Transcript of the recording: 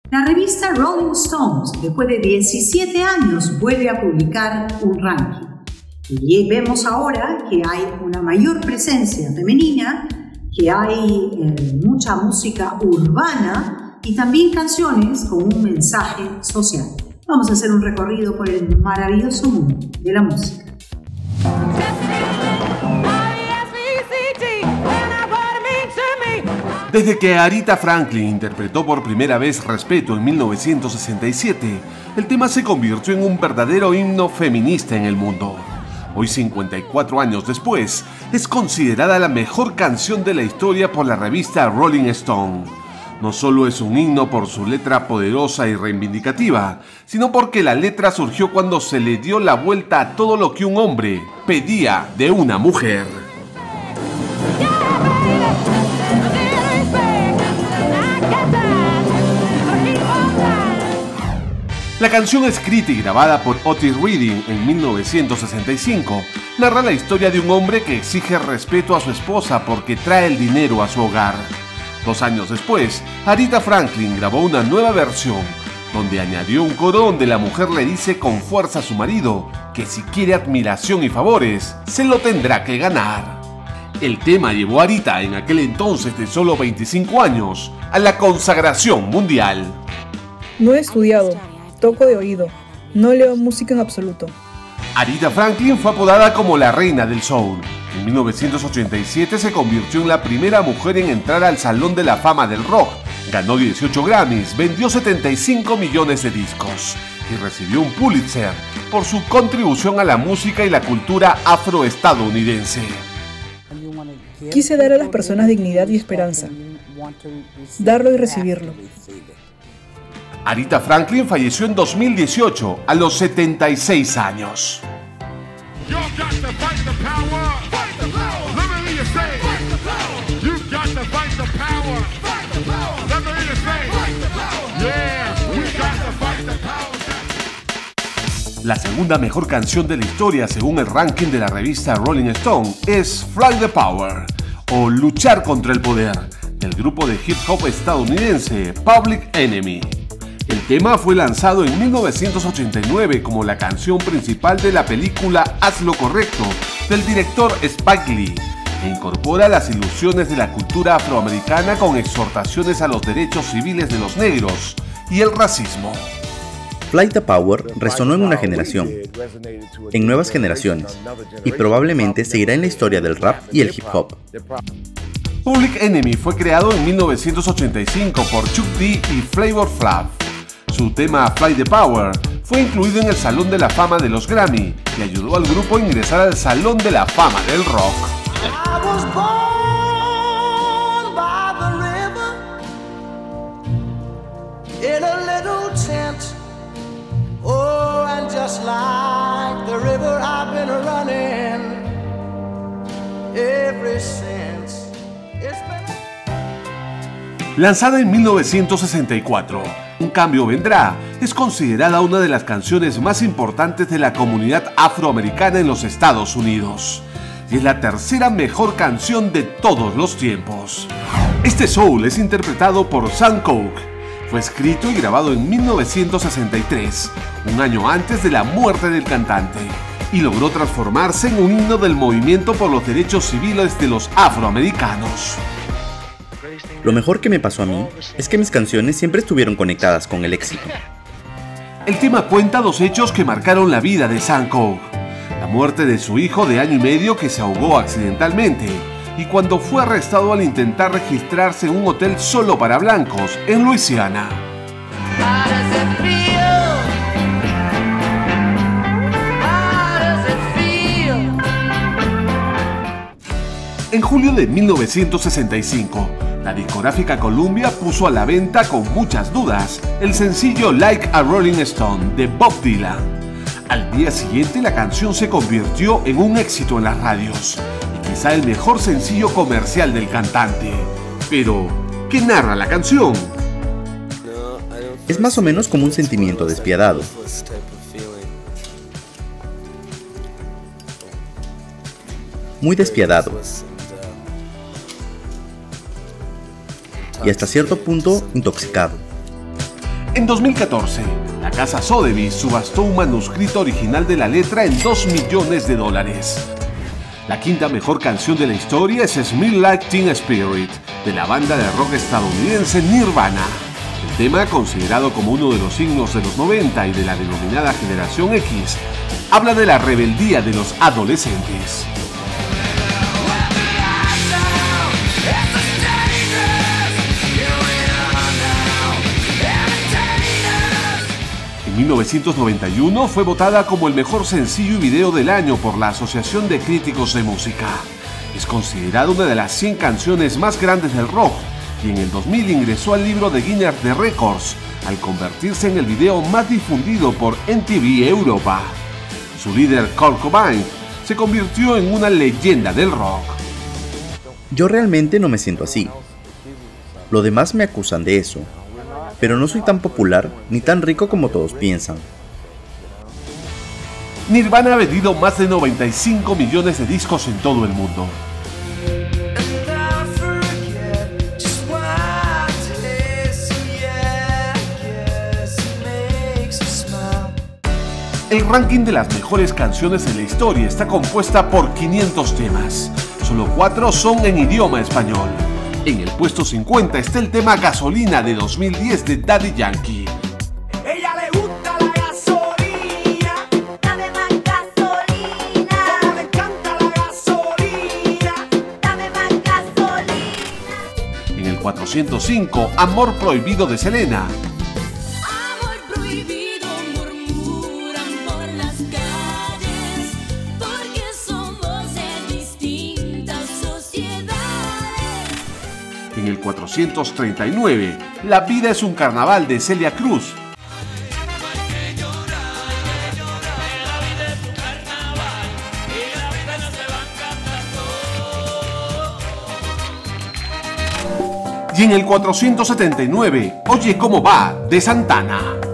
La revista Rolling Stones, después de 17 años, vuelve a publicar un ranking. Y vemos ahora que hay una mayor presencia femenina, que hay mucha música urbana y también canciones con un mensaje social. Vamos a hacer un recorrido por el maravilloso mundo de la música. Desde que Aretha Franklin interpretó por primera vez Respeto en 1967, el tema se convirtió en un verdadero himno feminista en el mundo. Hoy, 54 años después, es considerada la mejor canción de la historia por la revista Rolling Stone. No solo es un himno por su letra poderosa y reivindicativa, sino porque la letra surgió cuando se le dio la vuelta a todo lo que un hombre pedía de una mujer. La canción, escrita y grabada por Otis Redding en 1965, narra la historia de un hombre que exige respeto a su esposa porque trae el dinero a su hogar. 2 años después, Aretha Franklin grabó una nueva versión, donde añadió un coro donde la mujer le dice con fuerza a su marido que si quiere admiración y favores, se lo tendrá que ganar. El tema llevó a Aretha, en aquel entonces de solo 25 años, a la consagración mundial. No he estudiado. Toco de oído, no leo música en absoluto. Aretha Franklin fue apodada como la reina del soul. En 1987 se convirtió en la primera mujer en entrar al Salón de la Fama del Rock. Ganó 18 Grammys, vendió 75 millones de discos y recibió un Pulitzer por su contribución a la música y la cultura afroestadounidense. Quise dar a las personas dignidad y esperanza, darlo y recibirlo. Aretha Franklin falleció en 2018 a los 76 años. La segunda mejor canción de la historia según el ranking de la revista Rolling Stone es Fly the Power, o Luchar contra el Poder, del grupo de hip hop estadounidense Public Enemy. El tema fue lanzado en 1989 como la canción principal de la película Haz lo Correcto, del director Spike Lee, e incorpora las ilusiones de la cultura afroamericana con exhortaciones a los derechos civiles de los negros y el racismo. Fly the Power resonó en una generación, en nuevas generaciones, y probablemente seguirá en la historia del rap y el hip hop. Public Enemy fue creado en 1985 por Chuck D y Flavor Flav. Su tema Fly the Power fue incluido en el Salón de la Fama de los Grammy y ayudó al grupo a ingresar al Salón de la Fama del Rock. Lanzada en 1964, Un Cambio Vendrá es considerada una de las canciones más importantes de la comunidad afroamericana en los Estados Unidos y es la tercera mejor canción de todos los tiempos. Este soul es interpretado por Sam Cooke. Fue escrito y grabado en 1963, un año antes de la muerte del cantante, y logró transformarse en un himno del movimiento por los derechos civiles de los afroamericanos. Lo mejor que me pasó a mí es que mis canciones siempre estuvieron conectadas con el éxito. El tema cuenta 2 hechos que marcaron la vida de Sam Cooke: la muerte de su hijo de año y medio que se ahogó accidentalmente, y cuando fue arrestado al intentar registrarse en un hotel solo para blancos en Luisiana. En julio de 1965, la discográfica Columbia puso a la venta con muchas dudas el sencillo Like a Rolling Stone de Bob Dylan. Al día siguiente la canción se convirtió en un éxito en las radios y quizá el mejor sencillo comercial del cantante. Pero, ¿qué narra la canción? Es más o menos como un sentimiento despiadado. Muy despiadado. Y hasta cierto punto intoxicado. En 2014, la casa Sotheby's subastó un manuscrito original de la letra en $2 millones. La quinta mejor canción de la historia es Smell Like Teen Spirit, de la banda de rock estadounidense Nirvana. El tema, considerado como uno de los himnos de los 90 y de la denominada Generación X, habla de la rebeldía de los adolescentes. En 1991 fue votada como el mejor sencillo y video del año por la Asociación de Críticos de Música. Es considerada una de las 100 canciones más grandes del rock y en el 2000 ingresó al libro de Guinness de Récords al convertirse en el video más difundido por MTV Europa. Su líder, Kurt Cobain, se convirtió en una leyenda del rock. Yo realmente no me siento así. Los demás me acusan de eso, pero no soy tan popular ni tan rico como todos piensan. Nirvana ha vendido más de 95 millones de discos en todo el mundo. El ranking de las mejores canciones en la historia está compuesta por 500 temas. Solo 4 son en idioma español. En el puesto 50 está el tema Gasolina de 2010 de Daddy Yankee. Ella le gusta la gasolina, dame más gasolina. Como le encanta la gasolina, dame más gasolina. En el 405, Amor Prohibido de Selena. Amor prohibido murmuran por las calles, porque somos de distintas sociedades. En el 439, La vida es un carnaval de Celia Cruz. Y en el 479, Oye cómo va de Santana.